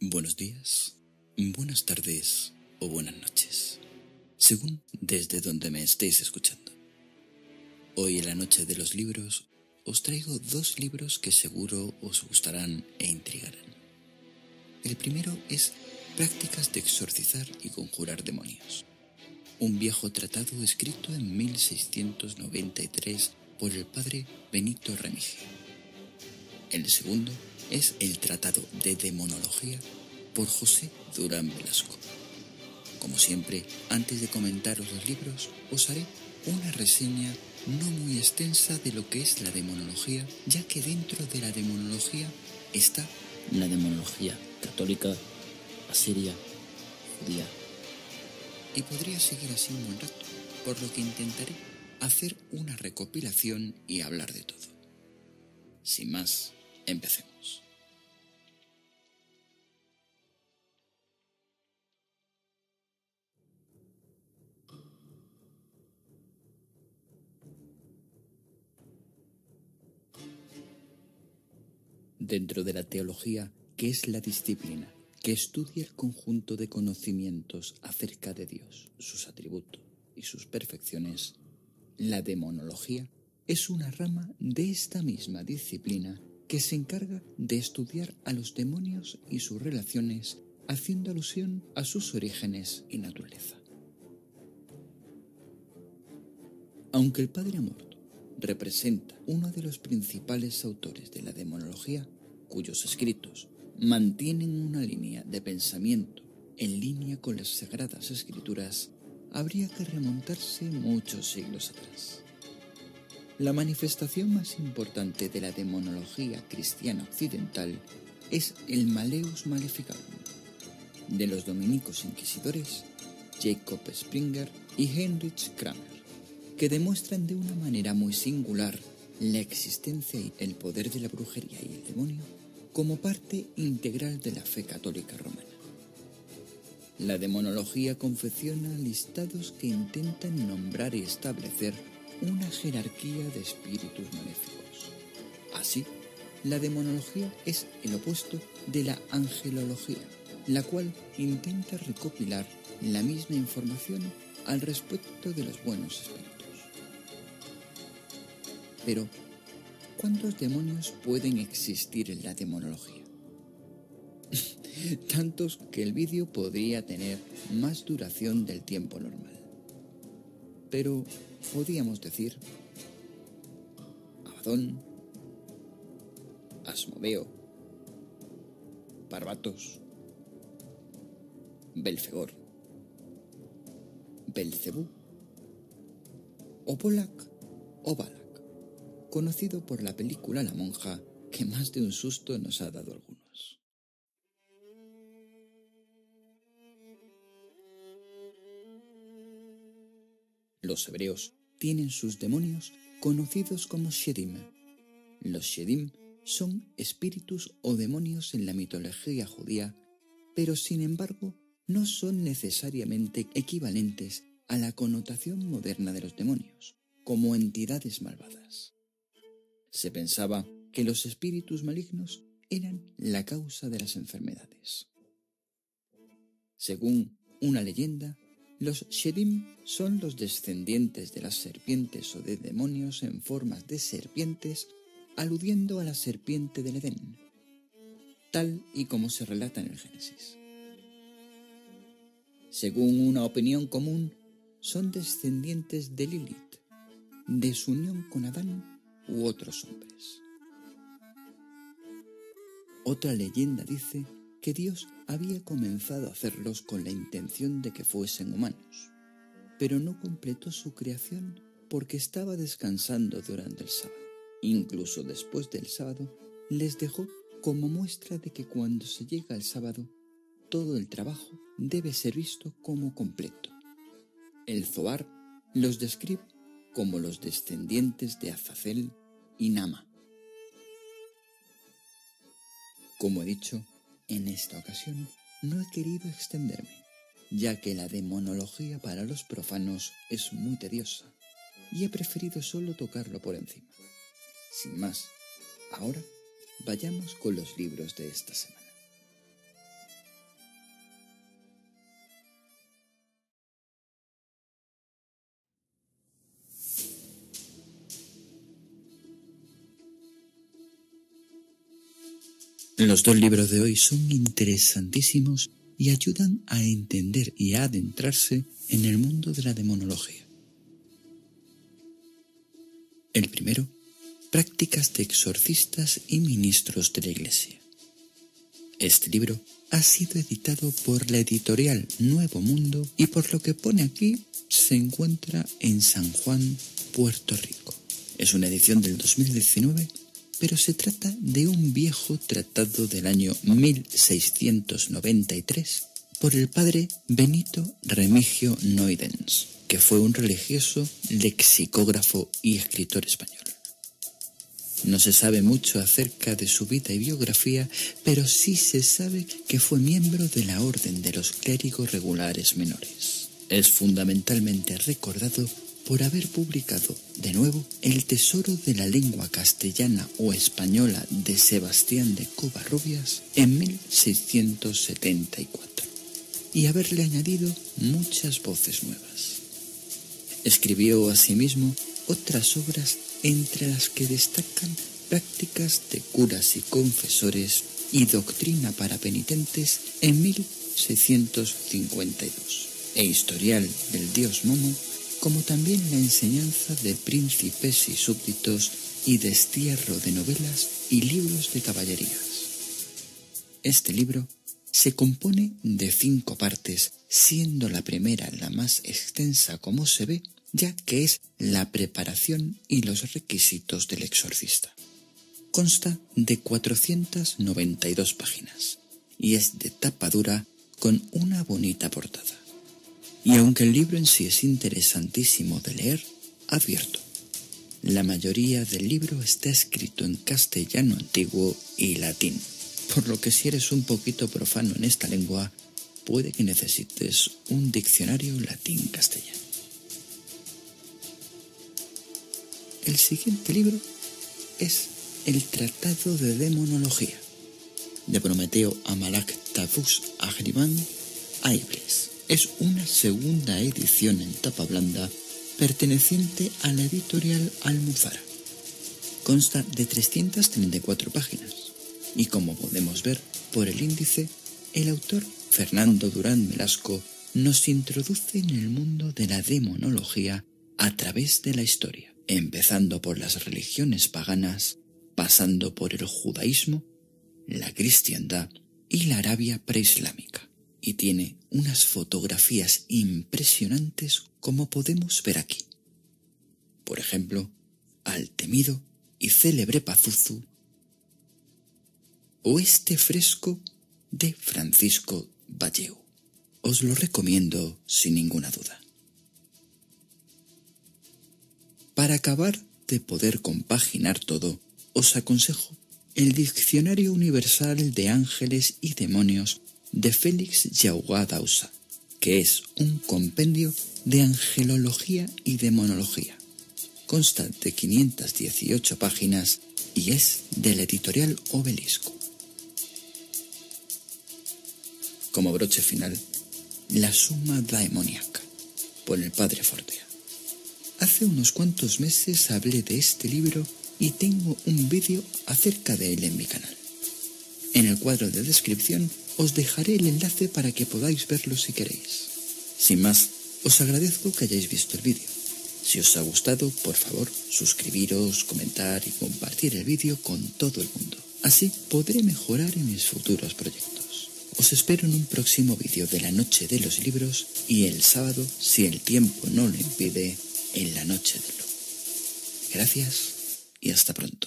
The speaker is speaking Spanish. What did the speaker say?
Buenos días, buenas tardes o buenas noches, según desde donde me estéis escuchando. Hoy en la noche de los libros os traigo dos libros que seguro os gustarán e intrigarán. El primero es Prácticas de exorcizar y conjurar demonios, un viejo tratado escrito en 1693 por el padre Benito Remige. El segundo es el Tratado de Demonología por José Durán Velasco. Como siempre, antes de comentaros los libros, os haré una reseña no muy extensa de lo que es la demonología, ya que dentro de la demonología está la demonología católica, asiria, judía. Y podría seguir así un buen rato, por lo que intentaré hacer una recopilación y hablar de todo. Sin más, empecemos. Dentro de la teología, que es la disciplina que estudia el conjunto de conocimientos acerca de Dios, sus atributos y sus perfecciones, la demonología es una rama de esta misma disciplina que se encarga de estudiar a los demonios y sus relaciones, haciendo alusión a sus orígenes y naturaleza. Aunque el padre Amorto representa uno de los principales autores de la demonología, cuyos escritos mantienen una línea de pensamiento en línea con las Sagradas Escrituras, habría que remontarse muchos siglos atrás. La manifestación más importante de la demonología cristiana occidental es el Malleus Maleficarum, de los dominicos inquisidores Jacob Springer y Heinrich Kramer, que demuestran de una manera muy singular la existencia y el poder de la brujería y el demonio como parte integral de la fe católica romana. La demonología confecciona listados que intentan nombrar y establecer una jerarquía de espíritus maléficos. Así, la demonología es el opuesto de la angelología, la cual intenta recopilar la misma información al respecto de los buenos espíritus. Pero, ¿cuántos demonios pueden existir en la demonología? Tantos que el vídeo podría tener más duración del tiempo normal. Pero podríamos decir Abadón, Asmodeo, Barbatos, Belfegor, Belcebú o Polak o Balak, conocido por la película La Monja, que más de un susto nos ha dado a algunos. Los hebreos tienen sus demonios conocidos como Shedim. Los Shedim son espíritus o demonios en la mitología judía, pero sin embargo no son necesariamente equivalentes a la connotación moderna de los demonios, como entidades malvadas. Se pensaba que los espíritus malignos eran la causa de las enfermedades. Según una leyenda, los Shedim son los descendientes de las serpientes o de demonios en formas de serpientes, aludiendo a la serpiente del Edén, tal y como se relata en el Génesis. Según una opinión común, son descendientes de Lilith, de su unión con Adán u otros hombres. Otra leyenda dice que Dios había comenzado a hacerlos con la intención de que fuesen humanos, pero no completó su creación porque estaba descansando durante el sábado. Incluso después del sábado, les dejó como muestra de que cuando se llega al sábado, todo el trabajo debe ser visto como completo. El Zohar los describe como los descendientes de Azazel y Nama. Como he dicho, en esta ocasión no he querido extenderme, ya que la demonología para los profanos es muy tediosa, y he preferido solo tocarlo por encima. Sin más, ahora vayamos con los libros de esta semana. Los dos libros de hoy son interesantísimos y ayudan a entender y a adentrarse en el mundo de la demonología. El primero, Prácticas de exorcistas y ministros de la Iglesia. Este libro ha sido editado por la editorial Nuevo Mundo y por lo que pone aquí se encuentra en San Juan, Puerto Rico. Es una edición del 2019, pero se trata de un viejo tratado del año 1693 por el padre Benito Remigio Noydens, que fue un religioso, lexicógrafo y escritor español. No se sabe mucho acerca de su vida y biografía, pero sí se sabe que fue miembro de la Orden de los Clérigos Regulares Menores. Es fundamentalmente recordado por haber publicado de nuevo El Tesoro de la Lengua Castellana o Española de Sebastián de Covarrubias en 1674 y haberle añadido muchas voces nuevas. Escribió asimismo otras obras entre las que destacan Prácticas de curas y confesores y Doctrina para penitentes en 1652 e Historial del dios Momo, como también la enseñanza de príncipes y súbditos y destierro de novelas y libros de caballerías. Este libro se compone de 5 partes, siendo la primera la más extensa como se ve, ya que es la preparación y los requisitos del exorcista. Consta de 492 páginas y es de tapa dura con una bonita portada. Y aunque el libro en sí es interesantísimo de leer, advierto, la mayoría del libro está escrito en castellano antiguo y latín, por lo que si eres un poquito profano en esta lengua, puede que necesites un diccionario latín-castellano. El siguiente libro es el Tratado de Demonología, de Prometeo Amalak Tafus Ahriman Aiblis. Es una segunda edición en tapa blanda perteneciente a la editorial Almuzara. Consta de 334 páginas y, como podemos ver por el índice, el autor Fernando Durán Velasco nos introduce en el mundo de la demonología a través de la historia, empezando por las religiones paganas, pasando por el judaísmo, la cristiandad y la Arabia preislámica, y tiene unas fotografías impresionantes como podemos ver aquí. Por ejemplo, al temido y célebre Pazuzu, o este fresco de Francisco Valleu. Os lo recomiendo sin ninguna duda. Para acabar de poder compaginar todo, os aconsejo el Diccionario Universal de Ángeles y Demonios de Félix Jaugà d'Aussa, que es un compendio de angelología y demonología. Consta de 518 páginas y es de la editorial Obelisco. Como broche final, La Summa Daemoniaca, por el padre Fortea. Hace unos cuantos meses hablé de este libro y tengo un vídeo acerca de él en mi canal. En el cuadro de descripción os dejaré el enlace para que podáis verlo si queréis. Sin más, os agradezco que hayáis visto el vídeo. Si os ha gustado, por favor, suscribiros, comentar y compartir el vídeo con todo el mundo. Así podré mejorar en mis futuros proyectos. Os espero en un próximo vídeo de la Noche de los Libros y el sábado, si el tiempo no lo impide, en la Noche del Lobo. Gracias y hasta pronto.